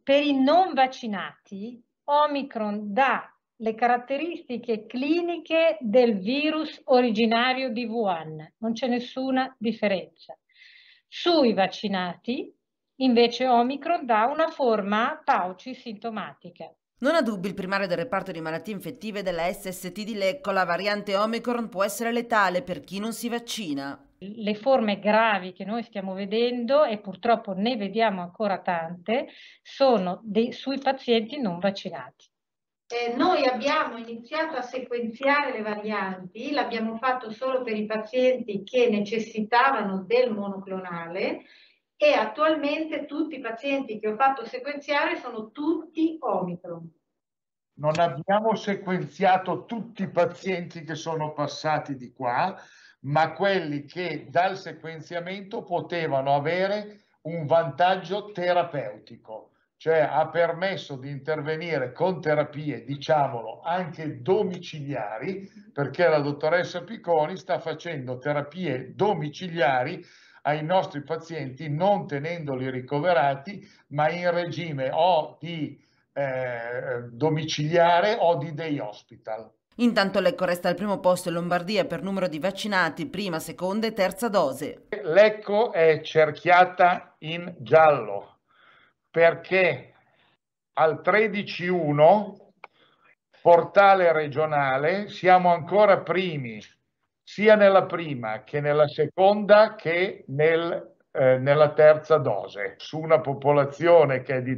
per i non vaccinati, Omicron dà le caratteristiche cliniche del virus originario di Wuhan, non c'è nessuna differenza. Sui vaccinati, invece, Omicron dà una forma pauci sintomatica. Non ha dubbi il primario del reparto di malattie infettive della SST di Lecco, la variante Omicron può essere letale per chi non si vaccina. Le forme gravi che noi stiamo vedendo, e purtroppo ne vediamo ancora tante, sono sui pazienti non vaccinati. Noi abbiamo iniziato a sequenziare le varianti, l'abbiamo fatto solo per i pazienti che necessitavano del monoclonale e attualmente tutti i pazienti che ho fatto sequenziare sono tutti Omicron. Non abbiamo sequenziato tutti i pazienti che sono passati di qua, ma quelli che dal sequenziamento potevano avere un vantaggio terapeutico, cioè ha permesso di intervenire con terapie, diciamolo, anche domiciliari, perché la dottoressa Picconi sta facendo terapie domiciliari ai nostri pazienti, non tenendoli ricoverati, ma in regime o di domiciliare o di day hospital. Intanto Lecco resta al primo posto in Lombardia per numero di vaccinati, prima, seconda e terza dose. Lecco è cerchiata in giallo perché al 13.1 portale regionale siamo ancora primi sia nella prima che nella seconda che nella terza dose su una popolazione che è di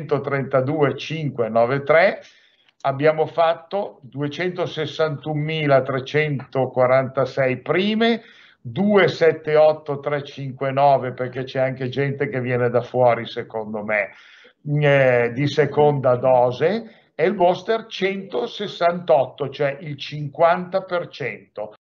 332.593. Abbiamo fatto 261.346 prime, 278.359 perché c'è anche gente che viene da fuori, secondo me, di seconda dose, e il booster 168, cioè il 50%.